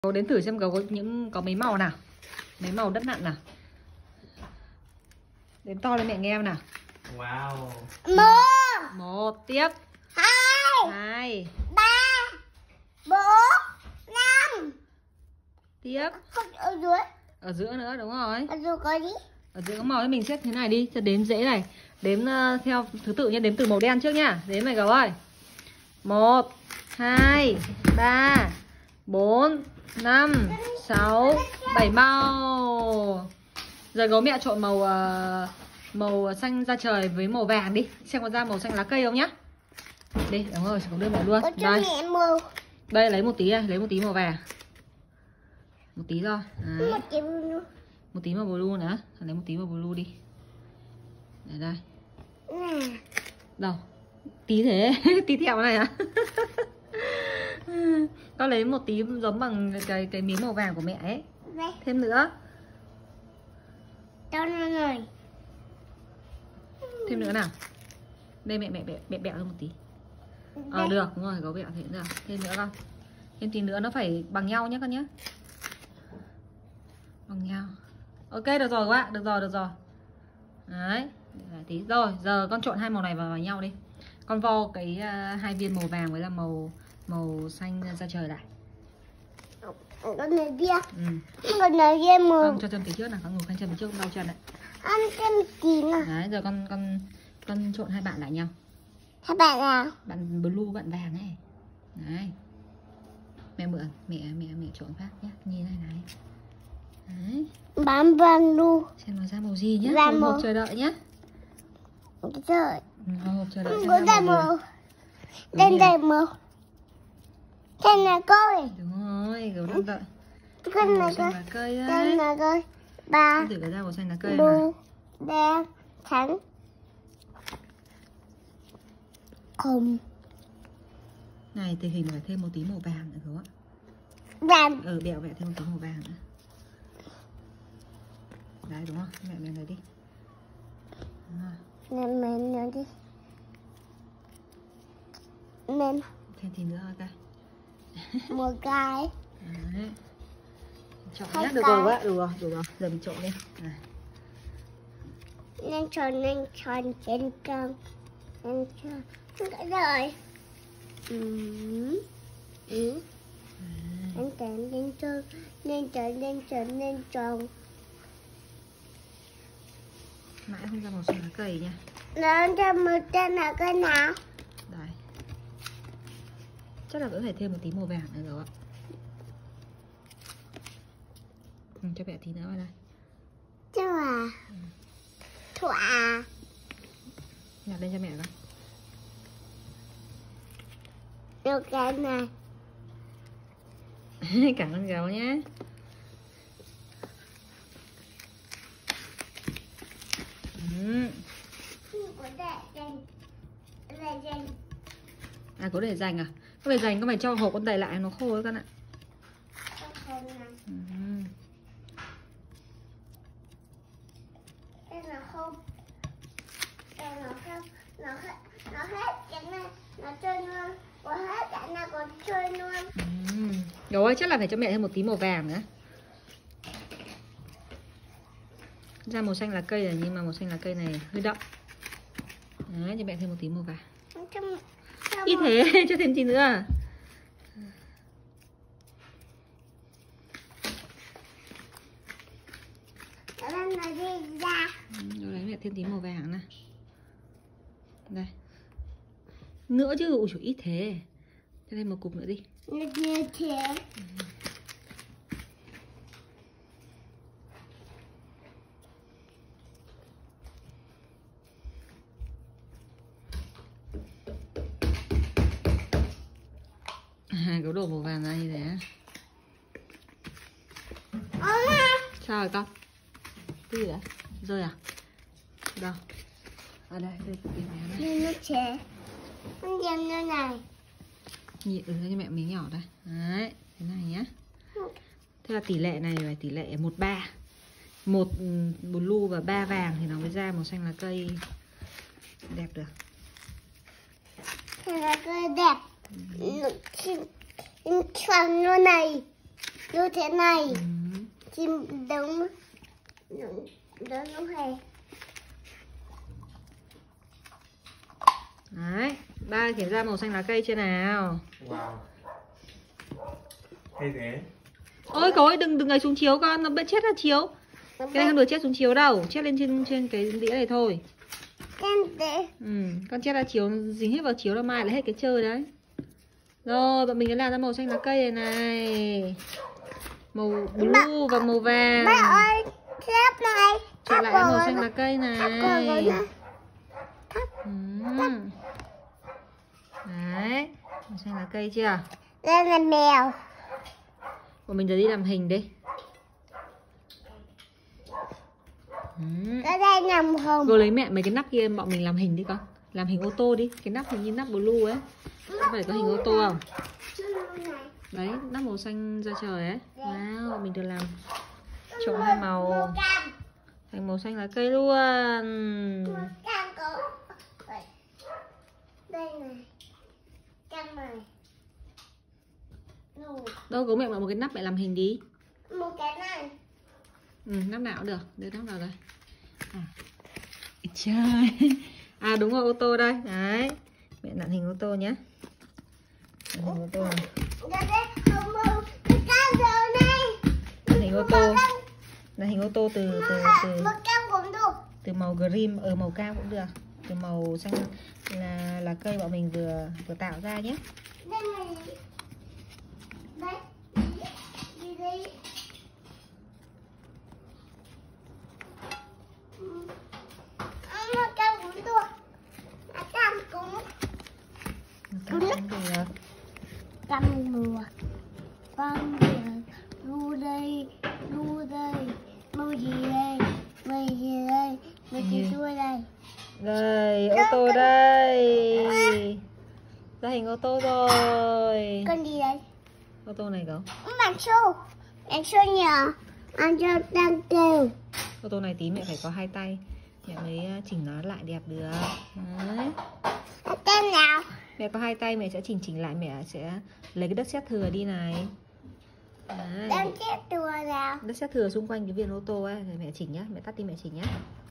Gấu đến thử xem gấu có mấy màu nào. Mấy màu đất nặn nào. Đếm to lên mẹ nghe nào. Wow. Một tiếp. Hai. Ba. Bốn. Năm. Tiếp. Ở dưới. Ở giữa nữa, đúng rồi. Ở dưới có gì? Ở giữa có màu, mình xếp thế này đi cho đếm dễ này. Đếm theo thứ tự nhé, đếm từ màu đen trước nhá. Đếm này gấu ơi. 1 2 3 4 5 6 7 màu. Giờ gấu mẹ trộn màu xanh da trời với màu vàng đi, xem có ra màu xanh lá cây không nhá. Đi, đúng rồi, cũng đưa mẹ luôn. Đây. Đây lấy một tí này, lấy một tí màu vàng. Một tí thôi. Đấy. Một tí màu blue nữa, lấy một tí màu blue đi. Để đây. Đâu? Tí thế, tí theo cái này à? Con lấy một tí giống bằng cái miếng màu vàng của mẹ ấy. Thêm nữa. Thêm nữa nào. Đây mẹ bẹo hơn một tí. Được, đúng rồi, gấu bẹo thế được. Thêm nữa con. Thêm tí nữa nó phải bằng nhau nhé con nhé. Bằng nhau. Ok, được rồi các bạn, được rồi. Đấy, tí. Rồi, giờ con trộn hai màu này vào nhau đi. Con vo cái hai viên màu vàng với là màu xanh da trời lại. Con này kia. Con này kia màu. Con cho chân phía trước nào, con ngồi khoanh chân phía trước, con đau chân này. Ăn chân kín à? Đấy, giờ con trộn hai bạn lại nhau. Hai bạn nào? Bạn blue, bạn vàng ấy. Đấy. Mẹ mượn, mẹ trộn phát nhé, nhìn này này. Đấy. Bám vàng luôn. Xem nó ra màu gì nhé. Ra Hồi màu. hộp chờ đợi nhé. Trời. Hồi hộp chờ đợi xem Có ra đây màu màu. gì. Đây đây màu. Đây là coi. Đúng rồi, gấu đang đợi. Con Màu này xanh coi. lá cây Đây đấy. là coi. Ba. Con thử cái ra màu xanh lá cây này. Blue. Đen. Trắng. Hồng. Này, tình hình phải thêm một tí màu vàng nữa gấu ạ. Vàng. Bẹo thêm một tí màu vàng nữa. Đấy, đúng không? Mẹ này đi. Nên nó đi. Nên. Thêm tí nữa coi. Một cái. Đấy. Trộn Hai nhé, được cái. rồi, đủ rồi. Giờ mình trộn đi. Này. Nên tròn trên tròn. Nên tròn. Cái rồi. Nên tròn lên tròn. Nên tròn. Mãi không ra màu xanh lá cây nha. Nó ra một chân là cái nào? Đấy. Chắc là vẫn phải thêm một tí màu vàng nữa rồi ạ. Cho mẹ tí nữa vào đây. Chứ à? Thỏa. Nhặt lên cho mẹ coi. Được cái này. Cảm ơn gấu nhé. Có để dành à? Có để dành, có phải cho hộp con đẩy lại nó khô ấy con ạ. Đây là không. Đây là không. Nó hết cái này. Nó chơi luôn. Có hết cái này còn chơi luôn. Gấu ơi, chắc là phải cho mẹ thêm một tí màu vàng nữa. Ra màu xanh lá cây rồi, nhưng mà màu xanh lá cây này hơi đậm. Đấy, cho mẹ thêm một tí màu vàng. Ít thế, cho thêm tí nữa à? Rồi đấy, mẹ thêm tí màu vàng này. Đây. Nữa chứ, ui ít thế. Cho thêm một cục nữa đi. Như thế. Có đổ màu vàng ra như thế. Sao rồi con? Cái gì đấy? Rơi à? Đâu? Ở đây, đây cái này. Như nước chế. Con dầm như này. Nhị cho mẹ miếng nhỏ đây. Đấy, thế này nhá. Thế là tỷ lệ này phải tỷ lệ 1-3. 1 blue và 3 vàng thì nó mới ra màu xanh lá cây đẹp được. Thế là cây đẹp. Tròn như này. như thế này. Ừ. Chim đứng hề. Đấy, ba kiểm tra màu xanh lá cây chưa nào? Wow. Hay thế. Ôi cậu ơi, đừng ấy xuống chiếu con, nó bị chết ra chiếu. Cái này không được chết xuống chiếu đâu, chết lên trên cái đĩa này thôi. Con chết ra chiếu, dính hết vào chiếu là mai lại hết cái chơi đấy. Rồi, bọn mình đã làm ra màu xanh lá cây này. Màu blue và màu vàng. Mẹ ơi, thép này. Chọn lại màu xanh lá cây này. Đấy, màu xanh lá cây chưa? Đây là mèo. Bọn mình giờ đi làm hình đi. Ở đây nằm hồng. Cô lấy mẹ mấy cái nắp kia bọn mình làm hình đi con. Làm hình ô tô đi. Cái nắp hình như nắp blue ấy. Có phải có hình ô tô không? Đấy, nắp màu xanh ra trời ấy. Wow, mình được làm trộn hai màu thành màu xanh lá cây luôn. Đây này. Cam này. Đâu có mẹ một cái nắp mẹ làm hình đi. Một cái này. Nắp nào cũng được. Đưa nắp nào đây. Trời. À đúng rồi, ô tô đây. Đấy. Mẹ làm hình ô tô nhé. Làm hình ô tô này. Hình ô tô. Là hình ô tô từ màu green ở màu cam cũng được. Từ màu xanh là cây bọn mình vừa tạo ra nhé. Cam mùa. Con mùa. Lu đây. Màu gì đây? Màu gì đây? Màu gì đuôi đây? Đây, ô tô đây. Ra hình ô tô rồi. Con gì đây? Ô tô này cậu. Bạn xô nhờ. Anh cho đang kêu. Ô tô này tí mẹ phải có hai tay. Mẹ mới chỉnh nó lại đẹp được. Đấy. Tên nào? Mẹ có hai tay mẹ sẽ chỉnh lại, mẹ sẽ lấy cái đất sét thừa đi này. Đấy. Đang chết đùa nào? Đất sét thừa xung quanh cái viền ô tô ấy, rồi mẹ chỉnh nhá, mẹ tắt đi mẹ chỉnh nhá.